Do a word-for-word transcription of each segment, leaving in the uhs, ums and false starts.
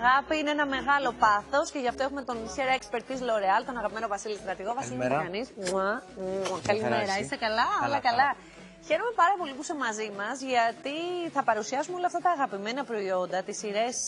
αγάπη είναι ένα μεγάλο πάθος και γι' αυτό έχουμε τον hair expert της L'Oréal, τον αγαπημένο Βασίλη Στρατηγό. Βασίλη, τι κάνεις? Καλημέρα, είσαι καλά? Όλα καλά. Χαίρομαι πάρα πολύ που είσαι μαζί μας, γιατί θα παρουσιάσουμε όλα αυτά τα αγαπημένα προϊόντα, τις σειρές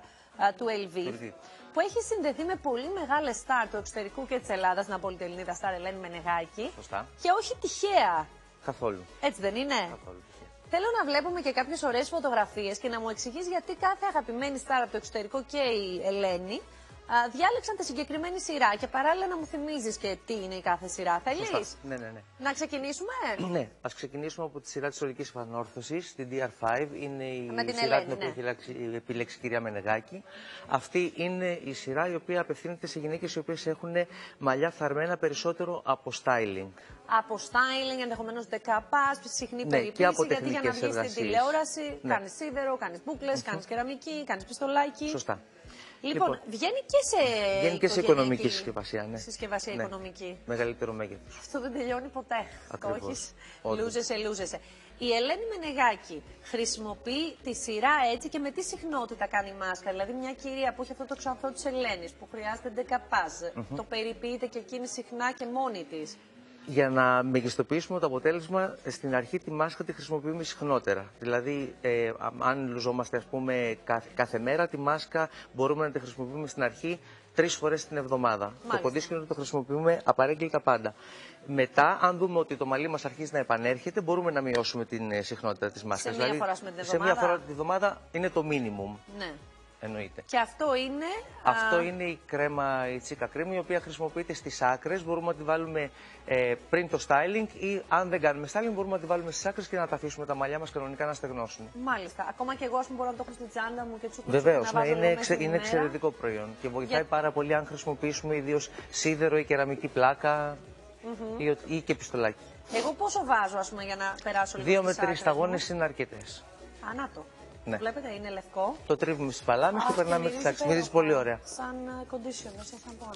του ελ βι, που έχει συνδεθεί με πολύ μεγάλες στάρ του εξωτερικού και της Ελλάδας, την απολυτελληνίδα στάρ Ελένη Μενεγάκη. Σωστά. Και όχι τυχαία. Καθόλου. Έτσι δεν είναι? Καθόλου. Θέλω να βλέπουμε και κάποιες ωραίες φωτογραφίες και να μου εξηγείς γιατί κάθε αγαπημένη στάρ από το εξωτερικό και η Ελένη α, διάλεξαν τη συγκεκριμένη σειρά και παράλληλα να μου θυμίζεις και τι είναι η κάθε σειρά. Θέλεις? Ναι, ναι, ναι. Να ξεκινήσουμε? Ναι, ας ξεκινήσουμε από τη σειρά της ολικής επανόρθωσης, την ντι αρ φάιβ. Είναι η Με την σειρά Ελένη, την οποία ναι. έχει επιλέξει η κυρία Μενεγάκη. Αυτή είναι η σειρά η οποία απευθύνεται σε γυναίκες οι οποίες έχουν μαλλιά φθαρμένα περισσότερο από styling. Από styling, ενδεχομένως δεκαπάς, συχνή Ναι, περιποίηση, γιατί για να τεχνικές βγεις στην εργασίες. τηλεόραση Ναι. κάνεις σίδερο, κάνεις μπούκλες, κάνεις κεραμική, κάνεις πιστολάκι. Σωστά. Λοιπόν, Λοιπόν, βγαίνει και σε, βγαίνει και σε οικογενειακή οικονομική συσκευασία. Ναι. συσκευασία Ναι. οικονομική. Μεγαλύτερο μέγεθος. Αυτό δεν τελειώνει ποτέ. Ακριβώς. Το έχεις, Όντως. λούζεσαι, λούζεσαι. Η Ελένη Μενεγάκη χρησιμοποιεί τη σειρά έτσι και με τι συχνότητα κάνει η μάσκα. Δηλαδή, μια κυρία που έχει αυτό το ξανθό της Ελένης, που χρειάζεται ντεκαπάζ, Mm-hmm. το περιποιείται και εκείνη συχνά και μόνη της. Για να μεγιστοποιήσουμε το αποτέλεσμα, στην αρχή τη μάσκα τη χρησιμοποιούμε συχνότερα. Δηλαδή, ε, αν λουζόμαστε ας πούμε κάθε, κάθε μέρα, τη μάσκα μπορούμε να τη χρησιμοποιούμε στην αρχή τρεις φορές την εβδομάδα. Μάλιστα. Το κοντίσκινο το χρησιμοποιούμε απαρέγκλητα πάντα. Μετά, αν δούμε ότι το μαλλί μας αρχίζει να επανέρχεται, μπορούμε να μειώσουμε την ε, συχνότητα της μάσκας. Σε μία δηλαδή, φορά με την σε μία εβδομάδα. φορά την εβδομάδα είναι το minimum. Ναι. Εννοείται. Και αυτό είναι. Αυτό α, είναι η κρέμα, η τσίκα κρέμη, η οποία χρησιμοποιείται στις άκρες. Μπορούμε να τη βάλουμε ε, πριν το styling ή αν δεν κάνουμε styling μπορούμε να τη βάλουμε στις άκρες και να τα αφήσουμε τα μαλλιά μας κανονικά να στεγνώσουν. Μάλιστα. Ακόμα και εγώ, ας πούμε, μπορώ να το έχω στην τσάντα μου και τσούκου. Βεβαίως, ναι, είναι, εξε, είναι εξαιρετικό προϊόν και βοηθάει Για... πάρα πολύ αν χρησιμοποιήσουμε ιδίως σίδερο ή κεραμική πλάκα Mm-hmm. ή, ή και πιστολάκι. Εγώ πόσο βάζω, ας πούμε, για να περάσω λίγο. Δύο τις με τρεις άκρες σταγόνες μου? είναι αρκετές. Α, να το. Ναι. Βλέπετε, είναι λευκό. Το τρίβουμε στις παλάμες και Αχ, περνάμε μυρίζει στις άκρες. Μυρίζει υπέροχα. πολύ ωραία. Σαν uh, conditioner, σαν σαμπουάν.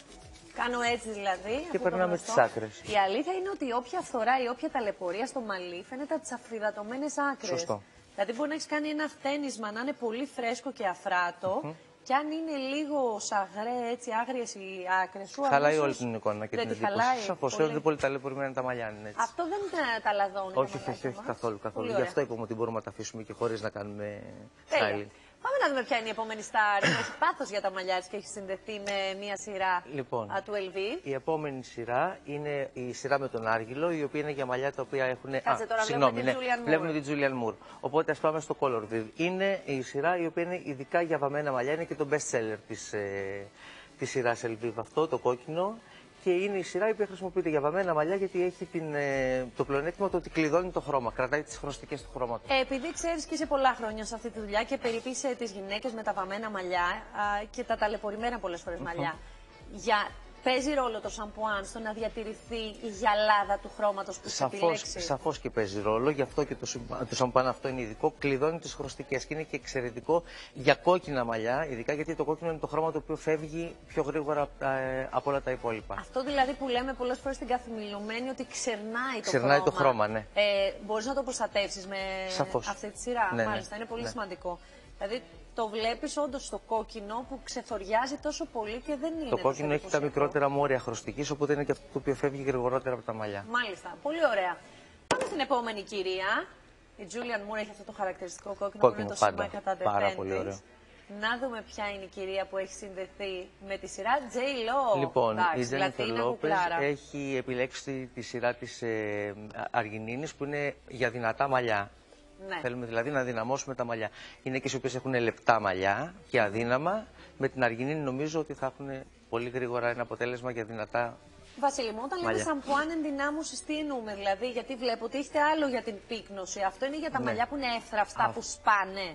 Κάνω έτσι δηλαδή. Και αυτό το περνάμε γνωστό. στις άκρες. Η αλήθεια είναι ότι όποια φθορά ή όποια ταλαιπωρία στο μαλλί φαίνεται από τις αφρυδατωμένες άκρες. Σωστό. Δηλαδή μπορεί να έχει κάνει ένα χτένισμα να είναι πολύ φρέσκο και αφράτο. Mm-hmm. Και αν είναι λίγο σαγρέ, έτσι άγριες οι άκρες σου. Χαλάει αμέσως όλη την εικόνα και δεν την τη εντύπωση. χαλάει. Σαφώς, Πολύ. είναι πολύ ταλαιπωρημένα τα μαλλιά είναι έτσι. Αυτό δεν τα, τα λαδώνει. Όχι, τα όχι, όχι, μας. καθόλου. καθόλου. Πολύ Γι' ωραία. αυτό είπαμε ότι μπορούμε να τα αφήσουμε και χωρίς να κάνουμε Τέλεια. styling. Πάμε να δούμε ποια είναι η επόμενη στάρ που έχει πάθος για τα μαλλιά της και έχει συνδεθεί με μια σειρά Λοιπόν, α, του ελ βι. η επόμενη σειρά είναι η σειρά με τον Άργυλο, η οποία είναι για μαλλιά τα οποία έχουν. Κάτσε τώρα, συγγνώμη, βλέπουμε την ναι, Julianne Moore. βλέπουμε την Julianne Moore. Οπότε ας πάμε στο Color Viv. Είναι η σειρά η οποία είναι ειδικά για βαμμένα μαλλιά, είναι και το best seller της, ε, της σειράς ελ βι αυτό, το κόκκινο. Και είναι η σειρά η οποία χρησιμοποιείται για βαμμένα μαλλιά γιατί έχει την, ε, το πλεονέκτημα το ότι κλειδώνει το χρώμα, κρατάει τις χρωστικές του χρώματος. Ε, επειδή ξέρεις και είσαι πολλά χρόνια σε αυτή τη δουλειά και περιποίησε τις γυναίκες με τα βαμμένα μαλλιά α, και τα ταλαιπωρημένα πολλές φορές μαλλιά. Για... Παίζει ρόλο το σαμπουάν στο να διατηρηθεί η γυαλάδα του χρώματος που θα Σαφώς, επιλέξει. σαφώς και παίζει ρόλο, γι' αυτό και το, το σαμπουάν αυτό είναι ειδικό. Κλειδώνει τις χρωστικές και είναι και εξαιρετικό για κόκκινα μαλλιά, ειδικά γιατί το κόκκινο είναι το χρώμα το οποίο φεύγει πιο γρήγορα ε, από όλα τα υπόλοιπα. Αυτό δηλαδή που λέμε πολλές φορές στην καθημερινή ότι ξερνάει το Ξερνάει χρώμα. το χρώμα, ναι. Ε, μπορείς να το προστατεύσεις με Σαφώς. αυτή τη σειρά. Ναι, ναι, Μάλιστα, είναι πολύ ναι. σημαντικό. Δηλαδή το βλέπεις όντως στο κόκκινο που ξεθοριάζει τόσο πολύ και δεν είναι. Το κόκκινο έχει τα εντυπωσιακό. μικρότερα μόρια χρωστικής, οπότε είναι και αυτό το οποίο φεύγει γρηγορότερα από τα μαλλιά. Μάλιστα, πολύ ωραία. Πάμε στην επόμενη κυρία. Η Julianne Moore έχει αυτό το χαρακτηριστικό κόκκινο, Κόκκινο, που είναι το πάντα. σήμα κατά Πάρα τεθέν πολύ της. ωραίο. Να δούμε ποια είναι η κυρία που έχει συνδεθεί με τη σειρά J-Lo. Λοιπόν, Εντάξει, η Jennifer Λατίνα Lopez κουκλάρα. έχει επιλέξει τη σειρά της ε, Αργινίνης που είναι για δυνατά μαλλιά. Ναι. Θέλουμε δηλαδή να δυναμώσουμε τα μαλλιά. Είναι και οι οποίες έχουν λεπτά μαλλιά και αδύναμα. Με την Αργινίνη νομίζω ότι θα έχουν πολύ γρήγορα ένα αποτέλεσμα για δυνατά. Βασίλη μου, όταν λέμε μαλλιά. σαμπουάν ενδυνάμωσης, τι εννοούμε δηλαδή? Γιατί βλέπω ότι έχετε άλλο για την πύκνωση. Αυτό είναι για τα Ναι. μαλλιά που είναι εύθραυστα, Α, που σπάνε.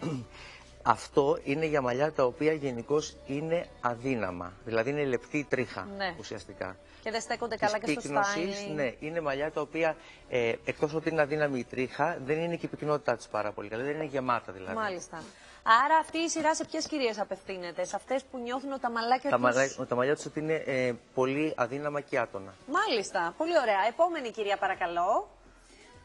Αυτό είναι για μαλλιά τα οποία γενικώς είναι αδύναμα. Δηλαδή είναι λεπτή τρίχα Ναι. ουσιαστικά. Και δεν στέκονται καλά Της και στο πύκνωσης, styling. ναι, είναι μαλλιά τα οποία ε, εκτός ότι είναι αδύναμη η τρίχα, δεν είναι και η πυκνότητά τους πάρα πολύ καλή. Δεν είναι γεμάτα δηλαδή. Μάλιστα. Άρα αυτή η σειρά σε ποιες κυρίες απευθύνεται? Σε αυτές που νιώθουν ότι τα μαλάκια Τα, τους... μαλλιά, τα μαλλιά τους ότι είναι ε, πολύ αδύναμα και άτονα. Μάλιστα. Πολύ ωραία. Επόμενη κυρία παρακαλώ.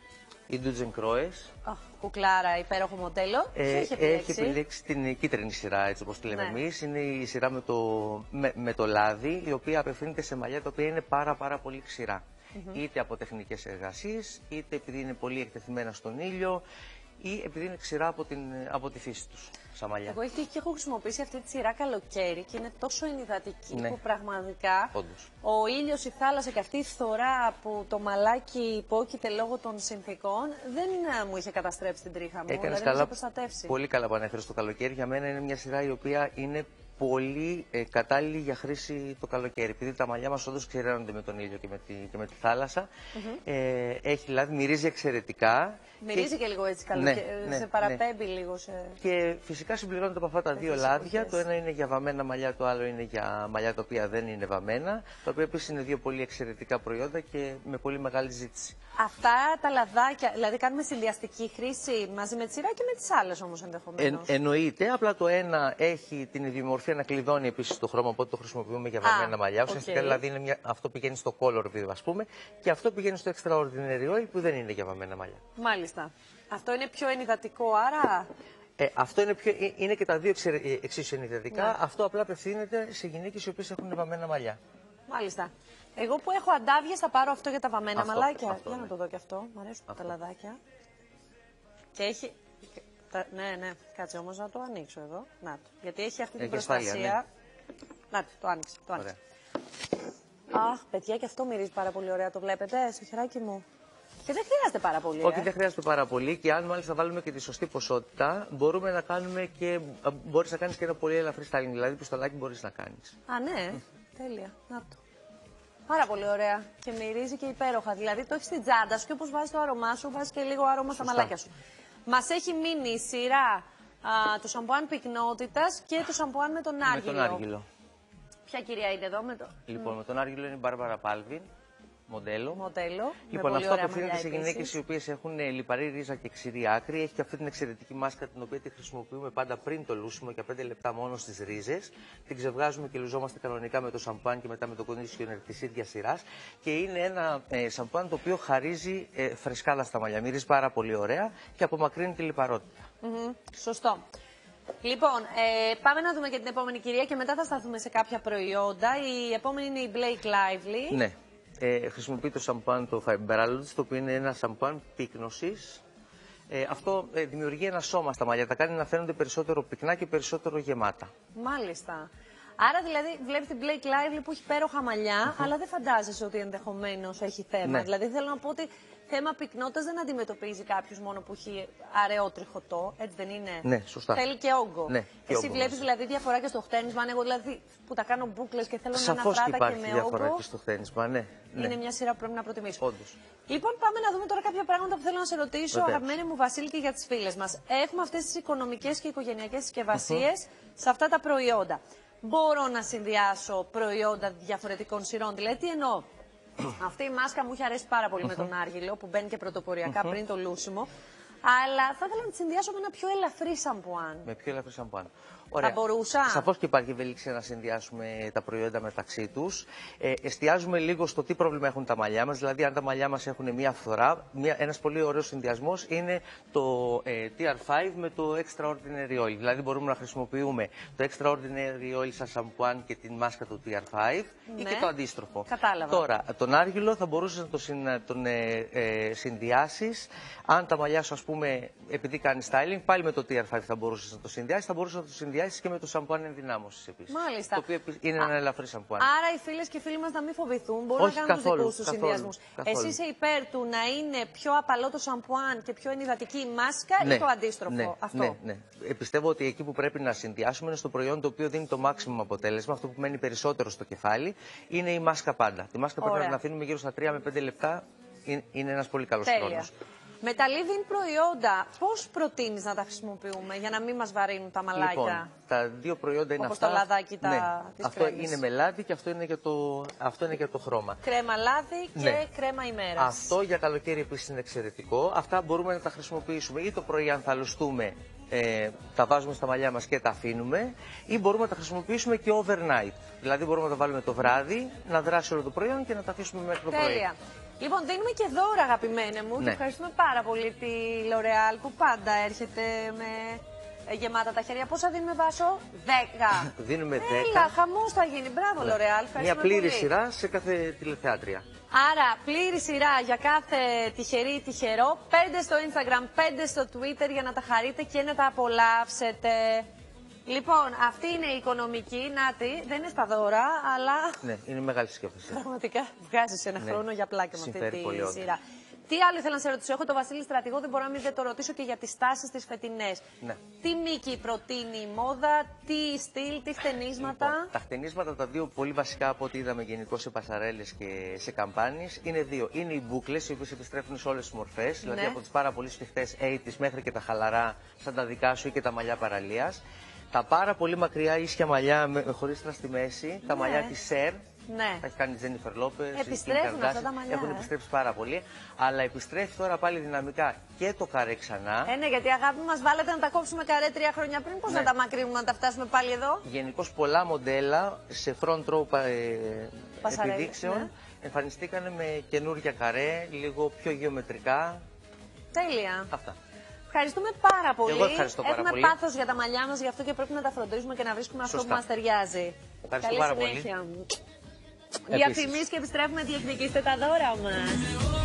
Η Duzen Croes. Oh, κουκλάρα, υπέροχο μοντέλο. Ε, έχει, επιλέξει? έχει επιλέξει την κίτρινη σειρά, έτσι όπως τη λέμε ναι. εμείς. Είναι η σειρά με το, με, με το λάδι, η οποία απευθύνεται σε μαλλιά τα οποία είναι πάρα πάρα πολύ ξηρά. Mm-hmm. Είτε από τεχνικές εργασίες, είτε επειδή είναι πολύ εκτεθειμένα στον ήλιο, ή επειδή είναι ξηρά από, την, από τη φύση τους, σαν μαλλιά. Εγώ και έχω χρησιμοποιήσει αυτή τη σειρά καλοκαίρι και είναι τόσο ενυδατική ναι. που πραγματικά Όντως. ο ήλιος, η θάλασσα και αυτή η φθορά που το μαλάκι υπόκειται λόγω των συνθήκων δεν μου είχε καταστρέψει την τρίχα μου. Έκανες δηλαδή καλά, προστατεύσει. Πολύ καλά που ανέφερες το καλοκαίρι. Για μένα είναι μια σειρά η οποία είναι πολύ ε, κατάλληλη για χρήση το καλοκαίρι. Επειδή τα μαλλιά μας όντως ξηραίνονται με τον ήλιο και με τη, και με τη θάλασσα. Mm-hmm. ε, έχει λάδι, μυρίζει εξαιρετικά. Μυρίζει και, και λίγο έτσι καλοκαίρι. Ναι, ναι, σε παραπέμπει ναι. λίγο. Σε... Και φυσικά συμπληρώνεται από αυτά τα δύο λάδια. Εποχές. Το ένα είναι για βαμμένα μαλλιά, το άλλο είναι για μαλλιά τα οποία δεν είναι βαμμένα. Τα οποία επίσης είναι δύο πολύ εξαιρετικά προϊόντα και με πολύ μεγάλη ζήτηση. Αυτά τα λαδάκια, δηλαδή κάνουμε συνδυαστική χρήση μαζί με τη σειρά και με τις άλλες όμως ενδεχομένως. Ε, εννοείται, απλά το ένα έχει την ιδιομορφία να κλειδώνει επίσης το χρώμα, οπότε το χρησιμοποιούμε για βαμμένα μαλλιά. Ουσιαστικά okay. δηλαδή είναι μια, αυτό πηγαίνει στο color view, ας πούμε, και αυτό πηγαίνει στο extraordinary oil που δεν είναι για βαμμένα μαλλιά. Μάλιστα. Αυτό είναι πιο ενυδατικό, άρα. Ε, αυτό είναι, πιο, είναι και τα δύο εξίσου ενυδατικά. Ναι. Αυτό απλά απευθύνεται σε γυναίκες οι οποίες έχουν βαμμένα μαλλιά. Μάλιστα. Εγώ που έχω αντάβιες θα πάρω αυτό για τα βαμμένα αυτό, μαλάκια. Αυτό, για ναι. να το δω και αυτό. Μ' αρέσουν αυτό. Τα λαδάκια. Και έχει. Ναι, ναι, κάτσε όμως να το ανοίξω εδώ. Να το. Γιατί έχει αυτή την προστασία. Ναι. Να το, το άνοιξε. Το άνοιξε. Αχ, παιδιά, και αυτό μυρίζει πάρα πολύ ωραία. Το βλέπετε, στο χεράκι μου. Και δεν χρειάζεται πάρα πολύ. Όχι, ε. δεν χρειάζεται πάρα πολύ. Και αν μάλιστα βάλουμε και τη σωστή ποσότητα, μπορούμε να κάνουμε και. Μπορείς να κάνεις και ένα πολύ ελαφρύ styling. Δηλαδή, πιστολάκι μπορείς να κάνεις. Α, ναι. Mm. Τέλεια. Να το. Πάρα πολύ ωραία. Και μυρίζει και υπέροχα. Δηλαδή, το έχει στην τσάντα σου και όπως βάζεις το άρωμά σου, βάζεις και λίγο άρωμα στα μαλάκια σου. Μας έχει μείνει η σειρά α, το σαμπουάν πυκνότητας και το σαμπουάν με τον άργυλο. Με τον άργυλο. Ποια κυρία είναι εδώ με το. Λοιπόν, mm. με τον άργυλο είναι η Μπάρμπαρα Πάλβιν. Μοντέλο. Μοντέλο. Λοιπόν, αυτό απευθύνεται σε γυναίκες οι οποίες έχουν λιπαρή ρίζα και ξηρή άκρη. Έχει και αυτή την εξαιρετική μάσκα την οποία τη χρησιμοποιούμε πάντα πριν το λούσιμο για πέντε λεπτά μόνο στις ρίζες. Την ξεβγάζουμε και λουζόμαστε κανονικά με το σαμπουάν και μετά με το conditioner της ίδιας σειράς. Και είναι ένα ε, σαμπουάν το οποίο χαρίζει ε, φρεσκάδα στα μαλλιά. Μυρίζει πάρα πολύ ωραία και απομακρύνει τη λιπαρότητα. Mm-hmm. Σωστό. Λοιπόν, ε, πάμε να δούμε και την επόμενη κυρία και μετά θα σταθούμε σε κάποια προϊόντα. Η επόμενη είναι η Blake Lively. Ναι. Ε, χρησιμοποιεί το σαμπουάν το Fiberalogy, το οποίο είναι ένα σαμπουάν πύκνωσης. Ε, αυτό ε, δημιουργεί ένα σώμα στα μαλλιά, τα κάνει να φαίνονται περισσότερο πυκνά και περισσότερο γεμάτα. Μάλιστα. Άρα δηλαδή βλέπεις την Blake Lively που έχει υπέροχα μαλλιά, mm-hmm. αλλά δεν φαντάζεσαι ότι ενδεχομένως έχει θέμα. Ναι. Δηλαδή θέλω να πω ότι θέμα πυκνότητας δεν αντιμετωπίζει κάποιος μόνο που έχει αραιό τριχωτό, έτσι δεν είναι. Ναι, σωστά. Θέλει και όγκο. Ναι, και Εσύ όγκο, βλέπεις δηλαδή διαφορά και στο χτένισμα, εγώ δηλαδή που τα κάνω μπούκλες και θέλω σαφώς να είναι αφράτα και με διαφορά όγκο. Και στο χτένισμα, ναι, ναι. Είναι μια σειρά που πρέπει να προτιμήσω. Όντως. Λοιπόν, πάμε να δούμε τώρα κάποια πράγματα που θέλω να σε ρωτήσω, Βεβαίως. αγαπημένη μου Βασίλη, και για τις φίλες μας. Έχουμε αυτές τις οικονομικές και οικογενειακές συσκευασίες mm-hmm. σε αυτά τα προϊόντα. Μπορώ να συνδυάσω προϊόντα διαφορετικών σειρών, δηλαδή τι εννοώ. Αυτή η μάσκα μου είχε αρέσει πάρα πολύ με τον άργυλο που μπαίνει και πρωτοποριακά πριν το λούσιμο. Αλλά θα ήθελα να τη συνδυάσω με ένα πιο ελαφρύ σαμπουάν. Με πιο ελαφρύ σαμπουάν. Ωραία. Θα μπορούσα. Σαφώς και υπάρχει ευελιξία να συνδυάσουμε τα προϊόντα μεταξύ τους. Ε, εστιάζουμε λίγο στο τι πρόβλημα έχουν τα μαλλιά μας. Δηλαδή, αν τα μαλλιά μας έχουν μία φθορά, μία, ένας πολύ ωραίος συνδυασμός είναι το ε, τι αρ φάιβ με το Extraordinary Oil. Δηλαδή, μπορούμε να χρησιμοποιούμε το Extraordinary Oil σαν σαμπουάν και την μάσκα του τι αρ φάιβ ναι. ή και το αντίστροφο. Κατάλαβα. Τώρα, τον άργυλο θα μπορούσες να τον, τον ε, ε, συνδυάσεις. Αν τα μαλλιά σου, ας πούμε, επειδή κάνει styling, πάλι με το τι αρ φάιβ θα μπορούσες να το συνδυάσεις. Θα μπορούσες να το συνδυάσεις και με το σαμπουάν ενδυνάμωσης επίσης. Μάλιστα. Το οποίο είναι ένα ελαφρύ σαμπουάν. Άρα οι φίλες και οι φίλοι μας να μην φοβηθούν, μπορούν Όχι, να κάνουν καθόλου, τους δικούς τους συνδυασμούς. Εσύ είσαι υπέρ του να είναι πιο απαλό το σαμπουάν και πιο ενυδατική η μάσκα ναι, ή το αντίστροφο? Ναι, αυτό. Ναι, ναι. Ε, πιστεύω ότι εκεί που πρέπει να συνδυάσουμε είναι στο προϊόν το οποίο δίνει το maximum αποτέλεσμα, αυτό που μένει περισσότερο στο κεφάλι, είναι η μάσκα πάντα. Τη μάσκα πρέπει να την αφήνουμε γύρω στα τρία με πέντε λεπτά, είναι ένας πολύ καλός χρόνος. Με τα leave-in προϊόντα, πώς προτείνεις να τα χρησιμοποιούμε για να μην μας βαρύνουν τα μαλάκια? Λοιπόν, τα δύο προϊόντα είναι όπως αυτά. Όπως το λαδάκι τα, ναι. της Αυτό κρέμης. είναι με λάδι και αυτό είναι για το, αυτό είναι για το χρώμα. Κρέμα λάδι και ναι. κρέμα ημέρας. Αυτό για καλοκαίρι επίσης είναι εξαιρετικό. Αυτά μπορούμε να τα χρησιμοποιήσουμε ή το πρωί αν θα λουστούμε, ε, τα βάζουμε στα μαλλιά μας και τα αφήνουμε, ή μπορούμε να τα χρησιμοποιήσουμε και overnight. Δηλαδή μπορούμε να τα βάλουμε το βράδυ, να δράσει όλο το προϊόν και να τα αφήσουμε μέχρι το πρωί. Τέλεια. Λοιπόν, δίνουμε και δώρα, αγαπημένε μου, ναι. και ευχαριστούμε πάρα πολύ τη L'Oréal που πάντα έρχεται με γεμάτα τα χέρια. Πόσα δίνουμε, Βάσο? δέκα. Δίνουμε δέκα. Έλα, χαμός θα γίνει. Μπράβο, ναι. L'Oréal. Μια πλήρη σειρά σε κάθε τηλεθεάτρια. Άρα, πλήρη σειρά για κάθε τυχερή ή τυχερό. Πέντε στο Instagram, πέντε στο Twitter για να τα χαρείτε και να τα απολαύσετε. Λοιπόν, αυτή είναι η οικονομική. Νάτι, δεν είναι στα δώρα, αλλά. Ναι, είναι μεγάλη συσκευασία. Πραγματικά βγάζει ένα ναι. χρόνο για πλάκα με αυτή τη πολύ σειρά. Τι άλλο ήθελα να σε ρωτήσω? Έχω το Βασίλη Στρατηγό, δεν μπορώ να μην δεν το ρωτήσω και για τις τάσεις τις φετινές. Ναι. Τι μήκη προτείνει η μόδα, τι στυλ, τι χτενίσματα? Λοιπόν, τα χτενίσματα, τα δύο πολύ βασικά από ό,τι είδαμε γενικώς σε πασαρέλες και σε καμπάνιες, είναι δύο. Είναι οι μπούκλες, οι οποίες επιστρέφουν σε όλες τις μορφές, ναι. δηλαδή από τις πάρα πολύ σφιχτές ογδόντα μέχρι και τα χαλαρά, σαν τα δικά σου ή και τα μαλλιά παραλίας. Τα πάρα πολύ μακριά ίσια μαλλιά με, χωρίς στρα στη μέση, ναι. τα μαλλιά της Σερ. Ναι. Τα έχει κάνει η Τζένιφερ Λόπες, επιστρέφουν αυτά τα μαλλιά. Έχουν επιστρέψει πάρα πολύ. Αλλά επιστρέφει τώρα πάλι δυναμικά και το καρέ ξανά. Ε, ναι, γιατί αγάπη μας βάλετε να τα κόψουμε καρέ τρία χρόνια πριν. Πώς ναι. να τα μακρύνουμε, να τα φτάσουμε πάλι εδώ? Γενικώς πολλά μοντέλα σε front row ε, επιδείξεων ναι. εμφανιστήκαν με καινούργια καρέ, λίγο πιο γεωμετρικά. Τέλεια. Αυτά. Ευχαριστούμε πάρα πολύ. Εγώ ευχαριστώ πάρα Έχουμε πολύ. πάθος για τα μαλλιά μας, γι' αυτό και πρέπει να τα φροντίζουμε και να βρίσκουμε Σωστά. αυτό που μας ταιριάζει. Ευχαριστώ Καλή πάρα συνέχεια. πολύ. Διαφημίσεις και επιστρέφουμε, διεκδικήστε τα δώρα μας.